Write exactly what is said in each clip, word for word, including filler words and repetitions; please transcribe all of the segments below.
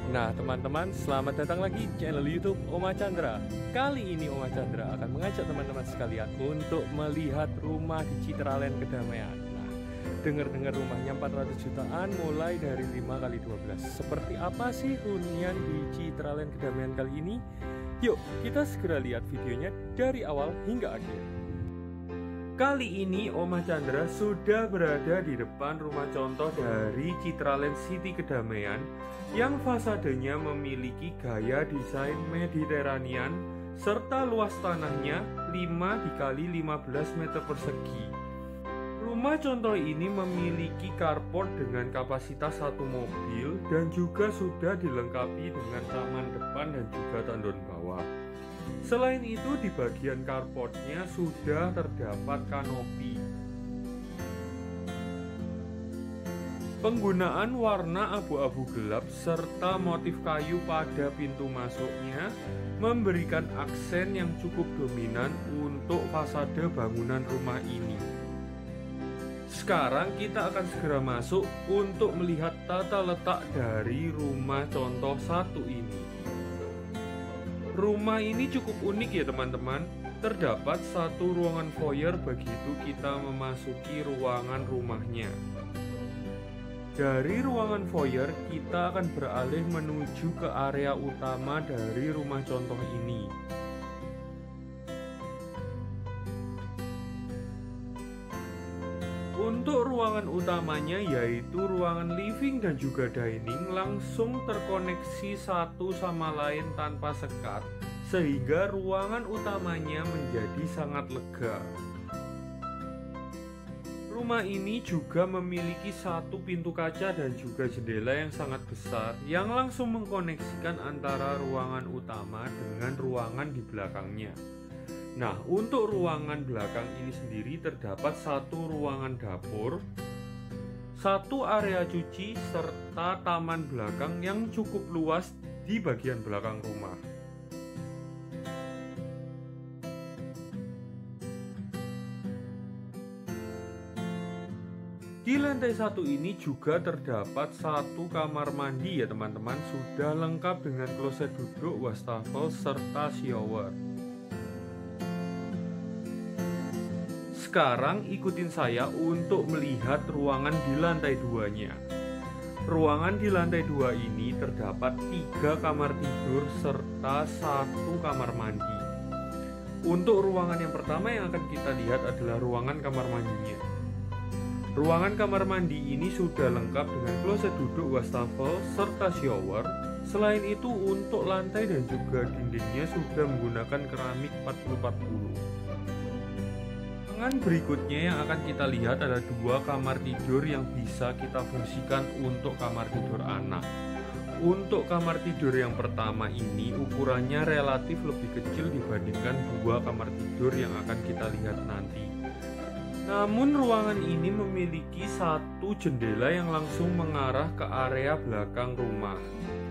Nah teman-teman, selamat datang lagi di channel YouTube Oma Chandra. Kali ini Oma Chandra akan mengajak teman-teman sekalian untuk melihat rumah di Citraland Kedamaian. Nah, dengar-dengar rumahnya empat ratus jutaan mulai dari lima kali dua belas. Seperti apa sih hunian di Citraland Kedamaian kali ini? Yuk kita segera lihat videonya dari awal hingga akhir. Kali ini Oma Chandra sudah berada di depan rumah contoh dari Citraland City Kedamaian yang fasadenya memiliki gaya desain Mediterranean serta luas tanahnya lima dikali lima belas meter persegi. Rumah contoh ini memiliki carport dengan kapasitas satu mobil dan juga sudah dilengkapi dengan taman depan dan juga tandon bawah. Selain itu, di bagian carportnya sudah terdapat kanopi. Penggunaan warna abu-abu gelap serta motif kayu pada pintu masuknya memberikan aksen yang cukup dominan untuk fasade bangunan rumah ini. Sekarang kita akan segera masuk untuk melihat tata letak dari rumah contoh satu ini. Rumah ini cukup unik ya teman-teman. Terdapat satu ruangan foyer begitu kita memasuki ruangan rumahnya. Dari ruangan foyer kita akan beralih menuju ke area utama dari rumah contoh ini. Untuk ruangan utamanya yaitu ruangan living dan juga dining langsung terkoneksi satu sama lain tanpa sekat, sehingga ruangan utamanya menjadi sangat lega. Rumah ini juga memiliki satu pintu kaca dan juga jendela yang sangat besar yang langsung mengkoneksikan antara ruangan utama dengan ruangan di belakangnya. Nah, untuk ruangan belakang ini sendiri terdapat satu ruangan dapur, satu area cuci, serta taman belakang yang cukup luas di bagian belakang rumah. Di lantai satu ini juga terdapat satu kamar mandi ya teman-teman, sudah lengkap dengan kloset duduk, wastafel, serta shower. Sekarang ikutin saya untuk melihat ruangan di lantai duanya. Ruangan di lantai dua ini terdapat tiga kamar tidur serta satu kamar mandi. Untuk ruangan yang pertama yang akan kita lihat adalah ruangan kamar mandinya. Ruangan kamar mandi ini sudah lengkap dengan kloset duduk, wastafel, serta shower. Selain itu untuk lantai dan juga dindingnya sudah menggunakan keramik empat puluh empat puluh. Ruangan berikutnya yang akan kita lihat adalah dua kamar tidur yang bisa kita fungsikan untuk kamar tidur anak. Untuk kamar tidur yang pertama ini ukurannya relatif lebih kecil dibandingkan dua kamar tidur yang akan kita lihat nanti. Namun ruangan ini memiliki satu jendela yang langsung mengarah ke area belakang rumah.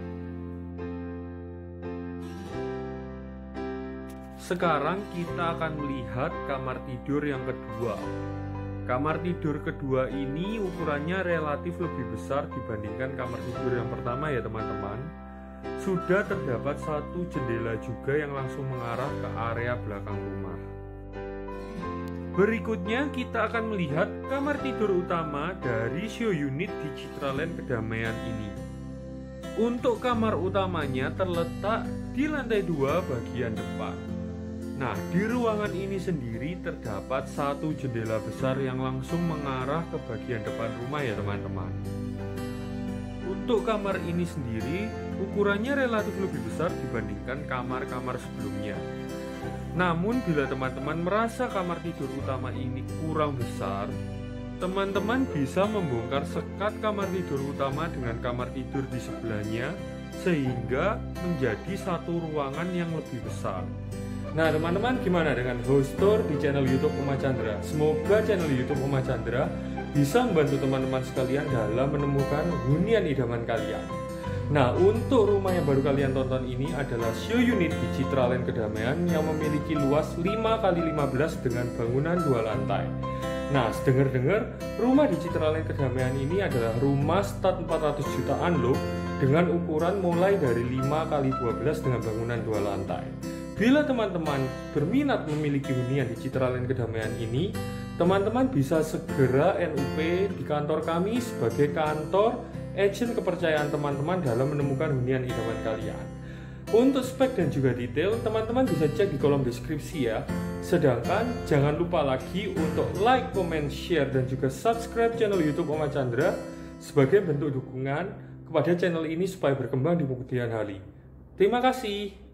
Sekarang kita akan melihat kamar tidur yang kedua. Kamar tidur kedua ini ukurannya relatif lebih besar dibandingkan kamar tidur yang pertama ya teman-teman. Sudah terdapat satu jendela juga yang langsung mengarah ke area belakang rumah. Berikutnya kita akan melihat kamar tidur utama dari show unit di Citraland Kedamaian ini. Untuk kamar utamanya terletak di lantai dua bagian depan. Nah, di ruangan ini sendiri terdapat satu jendela besar yang langsung mengarah ke bagian depan rumah ya teman-teman. Untuk kamar ini sendiri ukurannya relatif lebih besar dibandingkan kamar-kamar sebelumnya. Namun bila teman-teman merasa kamar tidur utama ini kurang besar, teman-teman bisa membongkar sekat kamar tidur utama dengan kamar tidur di sebelahnya sehingga menjadi satu ruangan yang lebih besar. Nah teman-teman, gimana dengan host tour di channel YouTube Oma Chandra? Semoga channel YouTube Oma Chandra bisa membantu teman-teman sekalian dalam menemukan hunian idaman kalian. Nah, untuk rumah yang baru kalian tonton ini adalah show unit di Citraland Kedamaian yang memiliki luas lima kali lima belas dengan bangunan dua lantai. Nah, dengar-dengar rumah di Citraland Kedamaian ini adalah rumah start empat ratus jutaan loh. dengan ukuran mulai dari lima kali dua belas dengan bangunan dua lantai. Bila teman-teman berminat memiliki hunian di Citraland Kedamaian ini, teman-teman bisa segera N U P di kantor kami sebagai kantor agen kepercayaan teman-teman dalam menemukan hunian idaman kalian. Untuk spek dan juga detail, teman-teman bisa cek di kolom deskripsi ya. Sedangkan jangan lupa lagi untuk like, comment, share, dan juga subscribe channel YouTube Oma Chandra sebagai bentuk dukungan kepada channel ini supaya berkembang di kemudian hari. Terima kasih.